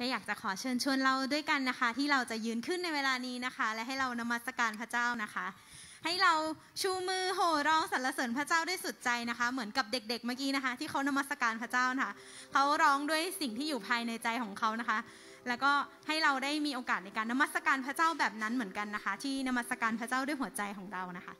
ก็อยากจะขอเชิญชวนเราด้วยกันนะคะที่เราจะยืนขึ้นในเวลานี้นะคะและให้เรานมัสการพระเจ้านะคะให้เราชูมือโห่ร้องสรรเสริญพระเจ้าด้วยสุดใจนะคะเหมือนกับเด็กๆเมื่อกี้นะคะที่เขานมัสการพระเจ้านะคะเขาร้องด้วยสิ่งที่อยู่ภายในใจของเขานะคะแล้วก็ให้เราได้มีโอกาสในการนมัสการพระเจ้าแบบนั้นเหมือนกันนะคะที่นมัสการพระเจ้าด้วยหัวใจของเรานะคะ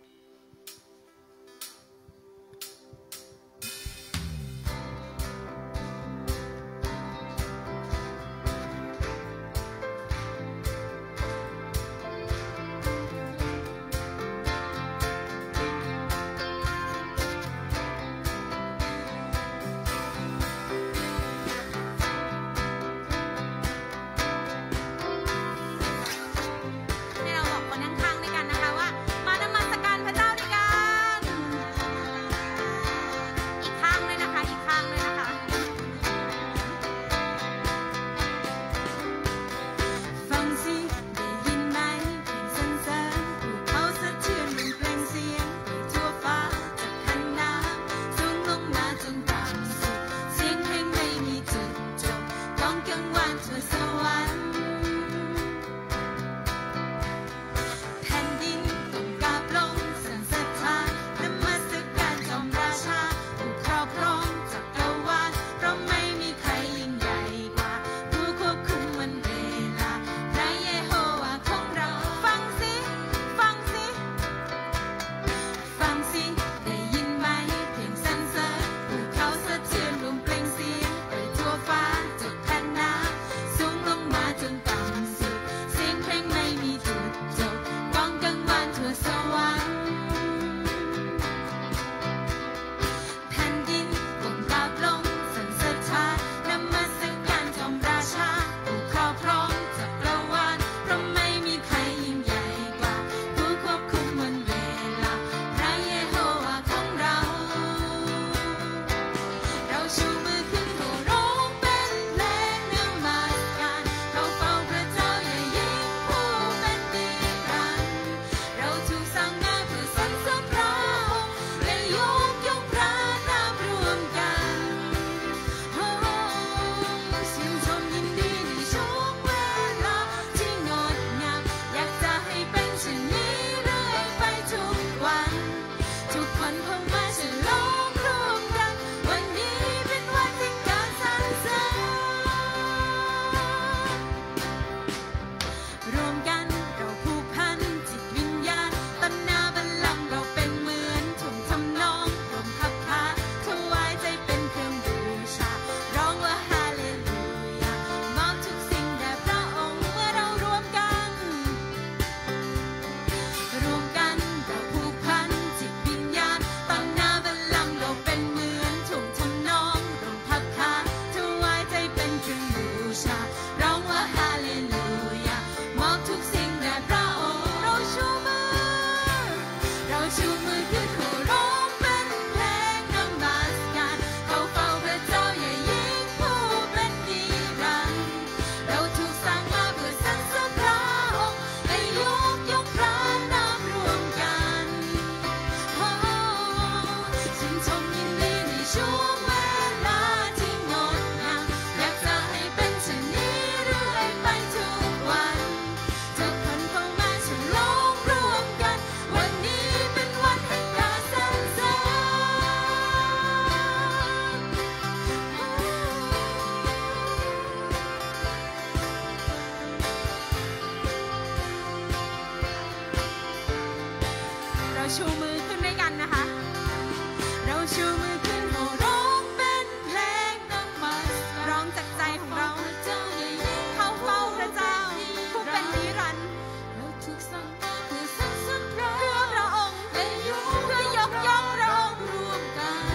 ชูมือขึ้นด้วยกันนะคะเราชูมือขึ้นโห่ร้องเป็นเพลงนมัสการร้องจากใจของเราเข้าเฝ้าพระเจ้าผู้เป็นนิรันดร์เราถูกสั่งมาเพื่อสรรเสริญพระองค์เพื่อยกย่องพระองค์ร่วมกัน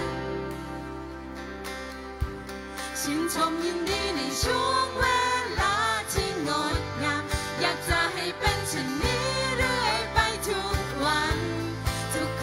ชื่นชมยินดีในช่วงเวลาที่งดงามอยากจะให้เป็นเช่นนี้เรื่อยไปทุกวันทุก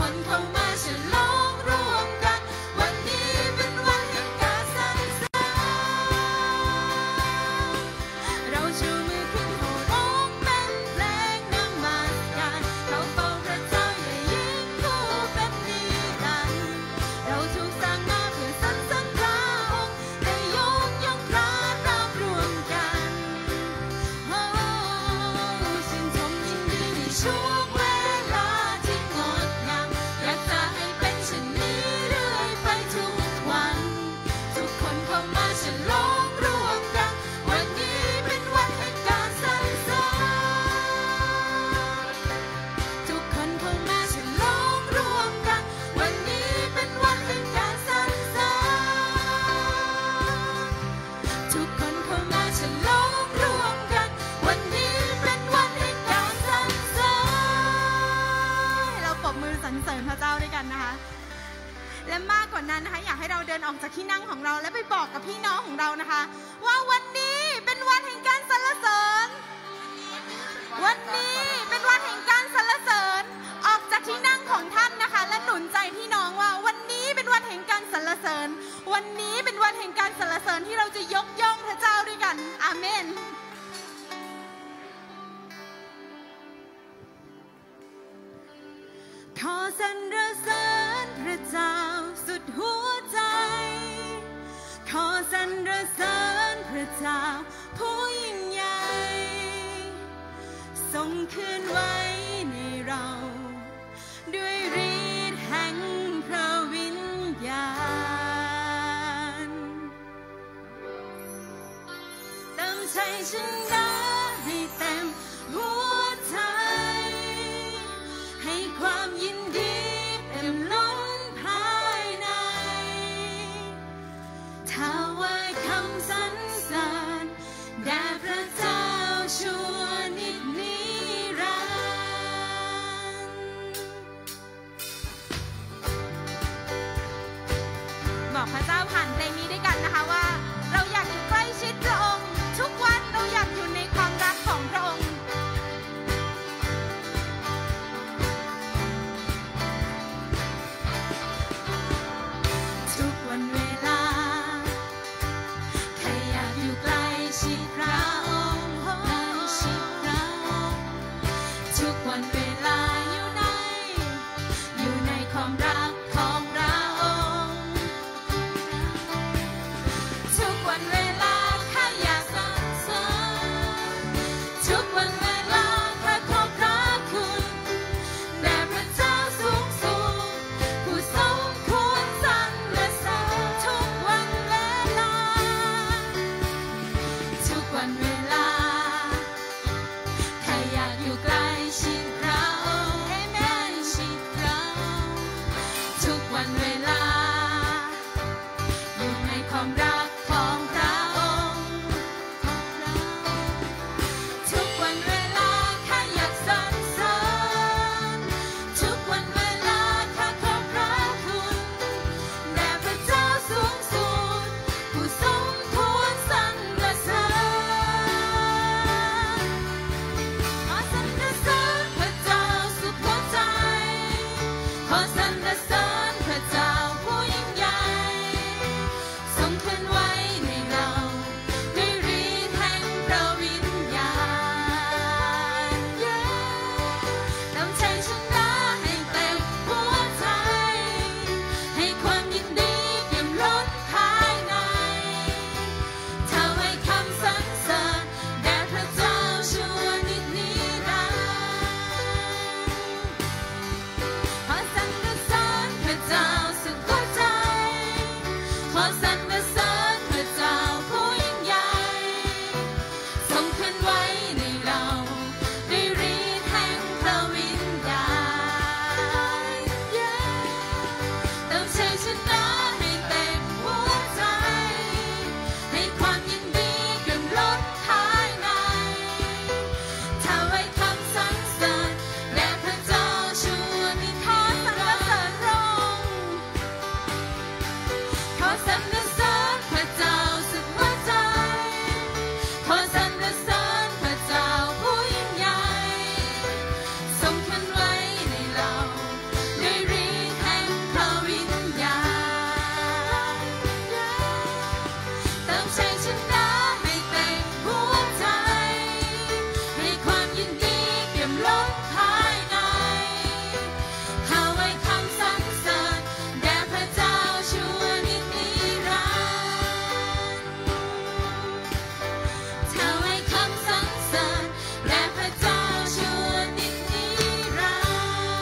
กันนะคะและมากกว่านั้นนะคะอยากให้เราเดินออกจากที่นั่งของเราและไปบอกกับพี่น้องของเรานะคะว่าวันนี้เป็นวันแห่งการสรรเสริญวันนี้เป็นวันแห่งการสรรเสริญออกจากที่นั่งของท่านนะคะและหนุนใจพี่น้องว่าวันนี้เป็นวันแห่งการสรรเสริญวันนี้เป็นวันแห่งการสรรเสริญที่เราจะยกย่องพระเจ้าด้วยกันอาเมนขอสรรเสริญพระเจ้าสุดหัวใจขอสรรเสริญพระเจ้าผู้ยิ่งใหญ่ทรงคืนไว้ในเราด้วยฤทธิ์แห่งพระวิญญาณเติมใจฉันได้ให้เต็มหัวใจให้ความยินดีเต็มล้นภายในถวายคำสรรเสริญแด่พระเจ้าชั่วนิรันดร์บอกพระเจ้าผ่านเพลงนี้ด้วยกันนะคะว่าเราอยากอยู่ใกล้ชิดพระองค์ทุกวันเราอยากอยู่ในความรักของพระองค์ทุกวันเวลาแค่อยากอยู่ใกล้ชิดพระองค์ทุกวันเวลาอยู่ในความรักของพระองค์ทุกวันเวลาแค่อยากสรรเสริญทุกวันเวลาแค่ขอบพระคุณแด่พระเจ้าสูงสุดผู้ทรงควรสรรเสริญทุกวันเวลาทุกวันเวลาแค่อยากอยู่ใกล้ชิดพระองค์ใกล้ชิดพระองค์ทุกวันเวลาอยู่ในความรักของพระองค์ทุกวันเวลาแค่อยากสรรเสริญทุกวันเวลาแค่ขอบพระคุณแด่พระเจ้าสูงสุดผู้ทรงควรสรรเสริญขอสรรเสริญพระเจ้าสุดหัวใจขอสรรเสริญพระเจ้าผู้ยิ่งใหญ่ทรงเคลื่อนไหวในเราด้วยฤทธิ์แห่งพระวิญญาณนำใจฉันได้ให้เต็มหัวใจให้ความยินดีเปี่ยมล้นภายในถวายคำสรรเสริญแด่พระเจ้าชั่วนิรันดร์ขอสรรเสริญพระเจ้าสุดหัวใจขอสรรเสริญพระเจ้าผู้ยิ่งใหญ่ทรงเคลื่อนไหวในเราด้วยฤทธิ์แห่งพระวิญญาณเติมใจฉันได้ให้เต็มหัวใจให้ความยินดีเปี่ยมล้นภายในถวายคำสรรเสริญแด่พระเจ้าชั่วนิรันดร์ขอสรรเสริญพระเจ้าสุดหัวใจขอสรรเสริญพระเจ้าผู้ยิ่งใหญ่ทรงเคลื่อนไหวในเราด้วยฤทธิ์แห่งพระวิญญาณเติมใจฉันได้ให้เต็มหัวใจให้ความยินดีเปี่ยมล้นภายในถวายคำสรรเสริญแด่พระเจ้าชั่วนิรันดร์ถวายคำสรรเสริญแด่พระเจ้าชั่วนิรันด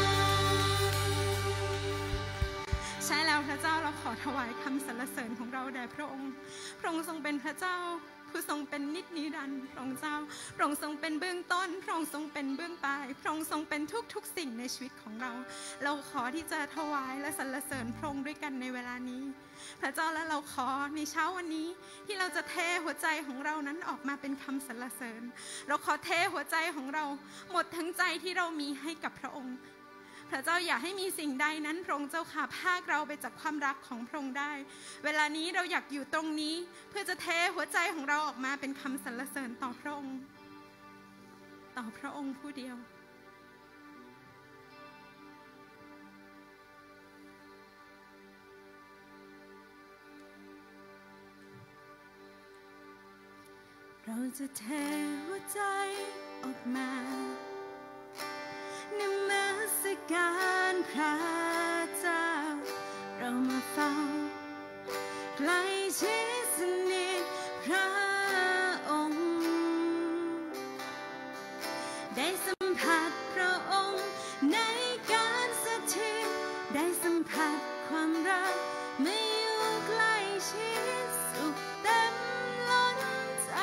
ร์ใช่แล้วพระเจ้าเราขอถวายคำสรรเสริญของเราแด่พระองค์พระองค์ทรงเป็นพระเจ้าผู้ทรงเป็นนิรันดร์พระองค์เจ้าพระองค์ทรงเป็นเบื้องต้นพระองค์ทรงเป็นเบื้องปลายพระองค์ทรงเป็นทุกสิ่งในชีวิตของเราเราขอที่จะถวายและสรรเสริญพระองค์ด้วยกันในเวลานี้พระเจ้าและเราขอในเช้าวันนี้ที่เราจะเทหัวใจของเรานั้นออกมาเป็นคำสรรเสริญเราขอเทหัวใจของเราหมดทั้งใจที่เรามีให้กับพระองค์พระเจ้าอยากให้มีสิ่งใดนั้นพระองค์เจ้าค่ะพากเราไปจากความรักของพระองค์ได้เวลานี้เราอยากอยู่ตรงนี้เพื่อจะเทหัวใจของเราออกมาเป็นคำสรรเสริญต่อพระองค์ผู้เดียวเราจะเทหัวใจออกมานมัสการพระเจ้าเรามาเฝ้าใกล้ชิดสนิทพระองค์ได้สัมผัสพระองค์ในการสถิตได้สัมผัสความรักไม่อยู่ใกล้ชิดสุขเต็มล้นใจ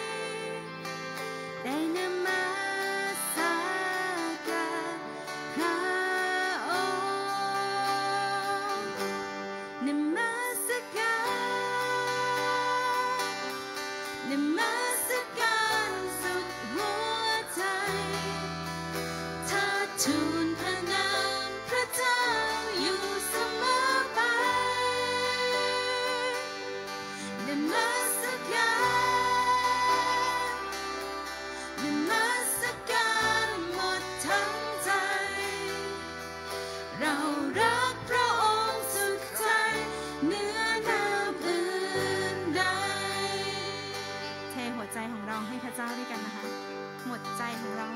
ได้นมัสการพระองค์นมัสการสุดหัวใจถ้าทูลพระนามพระเจ้าอยู่เสมอไปนมัสการหมดทั้งใจเรารักพระองค์สุดใจเหนือน้ำอื่นใดเทหัวใจของเราให้พระเจ้าด้วยกันนะคะหมดใจของเรา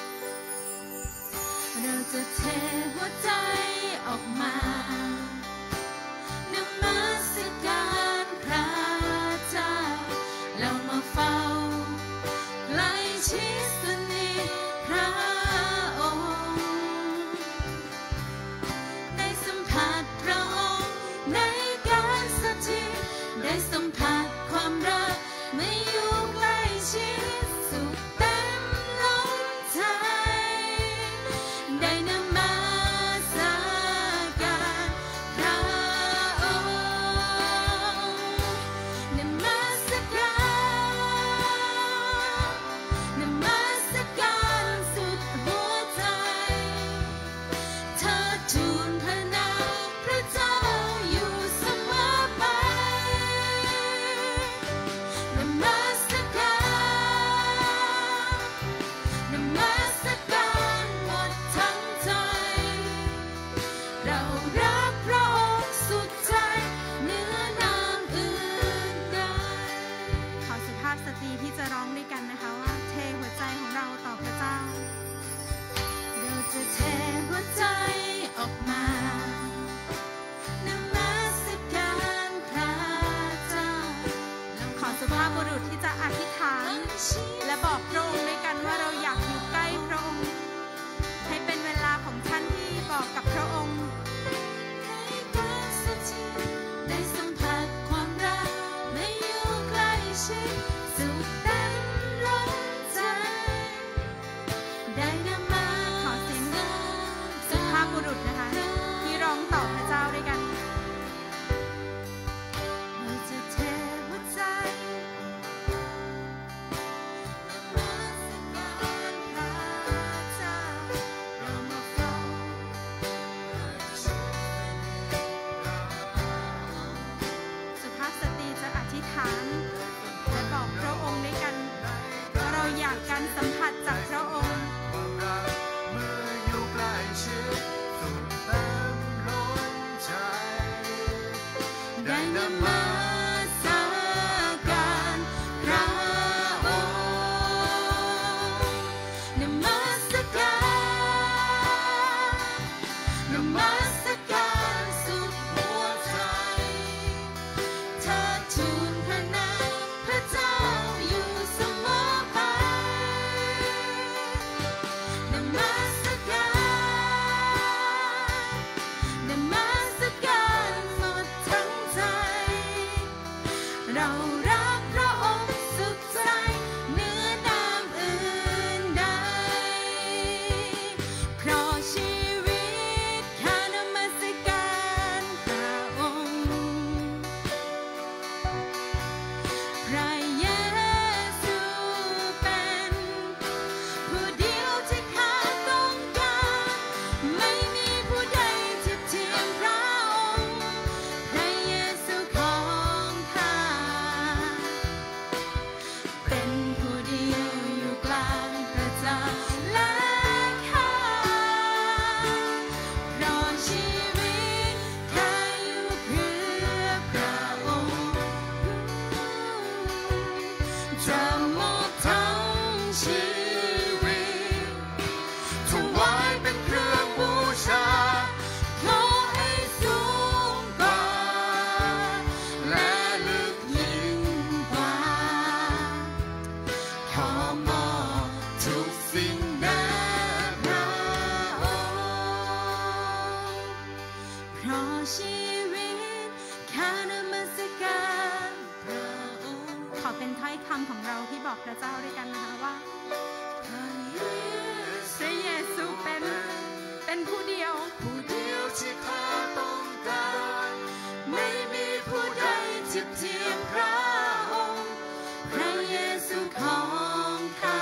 จะเทหัวใจออกมานมัสการพระเจ้าเรามาเฝ้าใกล้ชิดสนิทพระองค์ได้สัมผัสพระองค์ในการสถิตได้สัมผัสความรักไม่อยู่ใกล้ชิดสุขเต็มล้นใจได้นมัสการพระองค์นมัสการสุดหัวใจถ้าทูลพระนามพระเจ้าอยู่เสมอไปนมัสการหมดทั้งใจเรารักพระองค์สุดใจเหนือน้ำอื่นใดขอสุภาพสตรีที่จะร้องด้วยกันนะคะว่าเทหัวใจของเราต่อพระเจ้าเราจะเทหัวใจออกมานมัสการพระเจ้าขอสุภาพบุรุษที่จะอธิษฐานและบอกพระองค์ด้วยกันว่าเราอยากอยู่ใกล้พระองค์ให้เป็นเวลาของท่านที่บอกกับพระองค์ได้สัมผัสความรักไม่อยู่ใกล้ชิดสุขเต็มล้นใจได้นมัสขอเสียงที่บอกพระเจ้าด้วยกันนะคะว่าพระเยซูเป็นผู้เดียวที่ข้าต้องการไม่มีผู้ใดเทียบเทียมพระองค์พระเยซูของข้า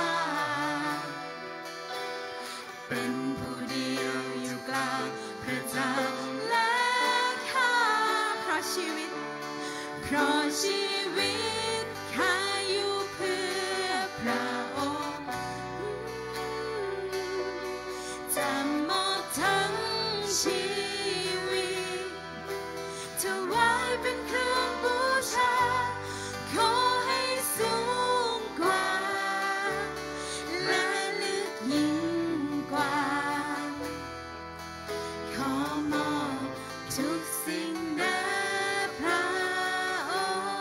เป็นผู้เดียวอยู่กลางพระเจ้าและข้าเพราะชีวิตข้าอยู่เพื่อพระองค์จะมอบทั้งชีวิตถวายเป็นเครื่องบูชาขอให้สูงกว่าและลึกยิ่งกว่าขอมอบทุกสิ่งแด่พระองค์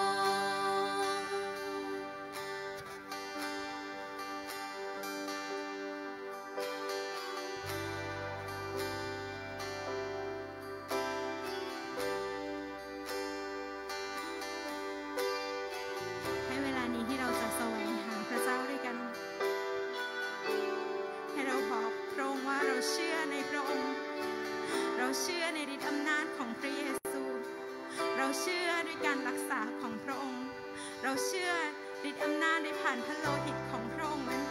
ให้เวลานี้ที่เราจะแสวงหาพระเจ้าด้วยกันให้เราบอกพระองค์ว่าเราเชื่อในพระองค์เราเชื่อในฤทธิ์อำนาจของพระเยซูเราเชื่อด้วยการรักษาของพระองค์เราเชื่อฤทธิ์อำนาจได้ผ่านพระโลหิตของพระองค์นั้น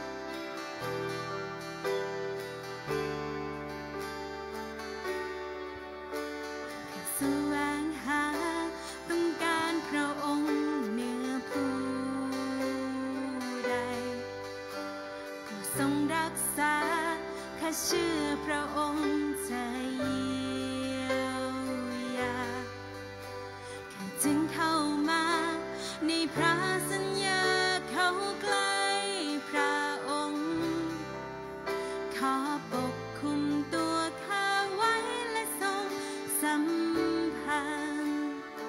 แสวงหาต้องการพระองค์เหนือผู้ใดผู้ทรงรักษาข้าเชื่อพระองค์จะเยียวยาข้าจึงเข้ามาในพระสัญญาเข้าใกล้พระองค์ขอปกคุมตัวข้าไว้และทรงสัมพันธ์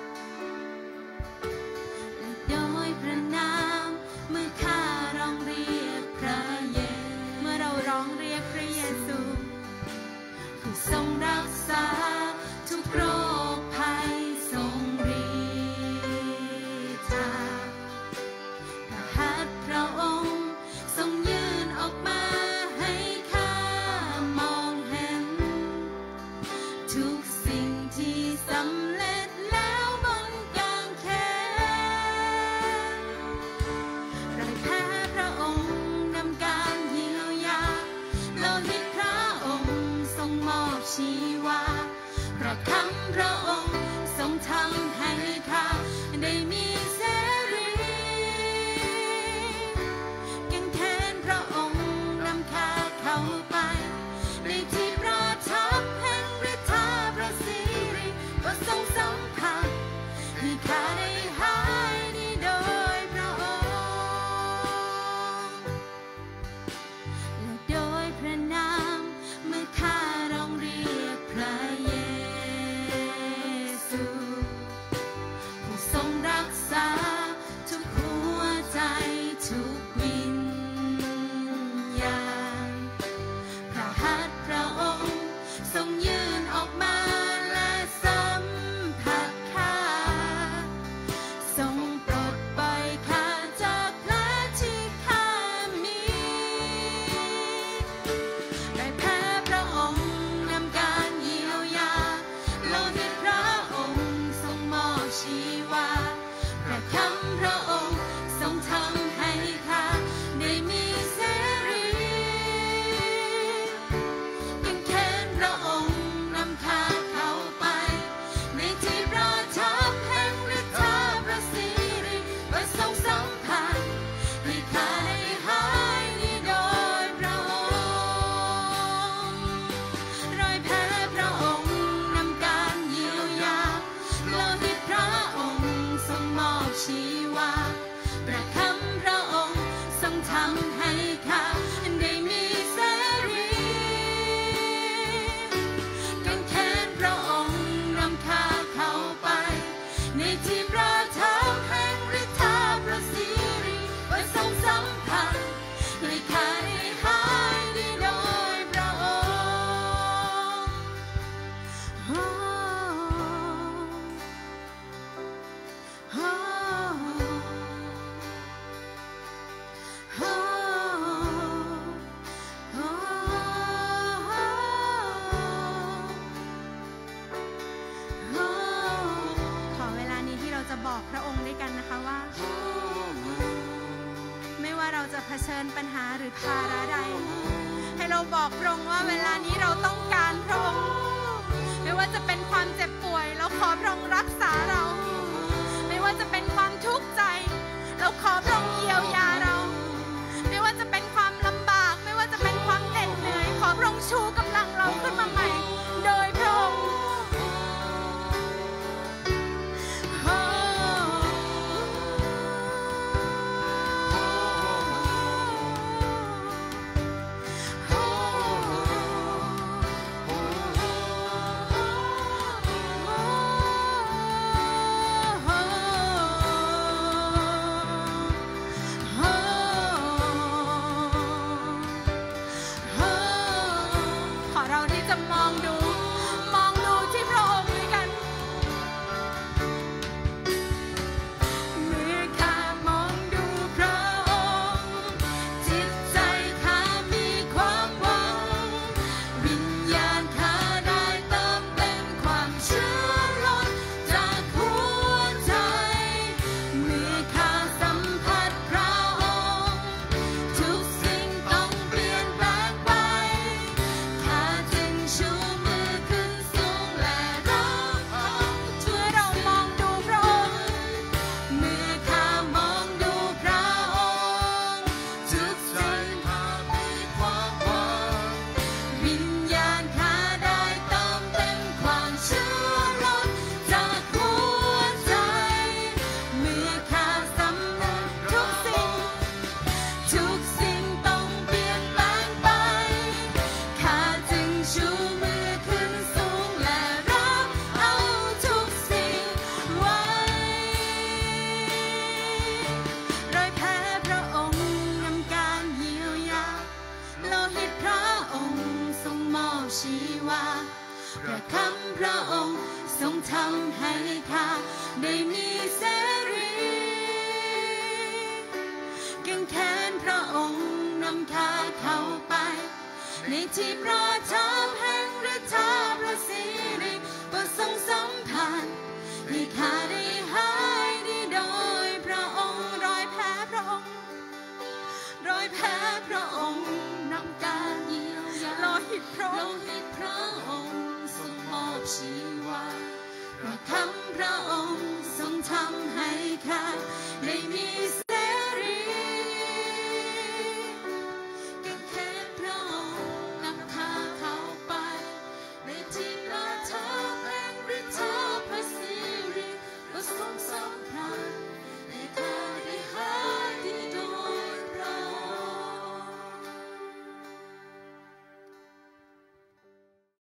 และโดยพระนามเมื่อข้าร้องเรียกพระเยซูเมื่อเราร้องเรียกพระเยซูผู้ทรงรักษาทุกโรคภัยทรงฤทธาพระหัตถ์พระองค์ทรงยื่นออกมาให้ข้ามองเห็นทุกสิ่งที่สำเร็จแล้วบนกางเขนรอยแผลพระองค์นำการเยียวยาโลหิตพระองค์ทรงมอบชีวาพระคำพระองค์ทรงทำให้ข้าได้มีเสรีกางเขนพระองค์นำข้าเข้าไปในที่ประทับแห่งฤทธาพระสิริก็ทรงสัมผัสให้ข้าได้หายดีโดยพระองค์และโดยพระนามเมื่อข้าร้องเรียกพระเยซูผู้ทรงรักษาทุกหัวใจทุกวิญญาณพระหัตถ์พระองค์ทรงยื่นออกมาและสัมผัสข้าทรงปลดปล่อยข้าจากแผลที่ข้ามีรอยแผลพระองค์นำการเยียวยาโลหิตพระองค์ทรงมอบชีวาพระคำพระองค์ทรงทำให้ข้าได้มีเสรีกางเขนพระองค์นำข้าเข้าไปในที่ประทับแห่งฤทธาพระสิริก็ทรงสัมผัสให้ข้าได้หายดีโดยพระองค์รอยแผลพระองค์นำการเยียวยาโลหิตพระองค์ทรงมอบชีวาพระคำพระองค์ทรงทำให้ข้าได้มีเสรีกางเขนพระองค์นำข้าเข้าไปในที่ประทับแห่งฤทธาพระสิริก็ทรงสัมผัสให้ข้าได้หายดีโดยพระองค์โอ้โอ้ว่าเราจะเผชิญปัญหาหรือภาระใดให้เราบอกพระองค์ว่าเวลานี้เราต้องการพระองค์ไม่ว่าจะเป็นความเจ็บป่วยเราขอพระองค์รักษาเราไม่ว่าจะเป็นความทุกข์ใจเราขอพระองค์เยียวยาเราไม่ว่าจะเป็นความลำบากไม่ว่าจะเป็นความเหน็ดเหนื่อยขอพระองค์ชูกำลังเราขึ้นมาใหม่โดยพระองค์พระคำพระองค์ทรงทำให้ข้าได้มีเสรีเก่งแขนพระองค์นำข้าเข้าไปในที่ประทับแห่งฤทธาพระสิริก็ทรงสัมผัสให้ข้าได้หายดีโดยพระองค์รอยแผลพระองค์รอยแผลพระองค์นำการเยียวยาโลหิตพระองค์มอบชีวาพระคำพระองค์ทรงทำให้ข้าได้มี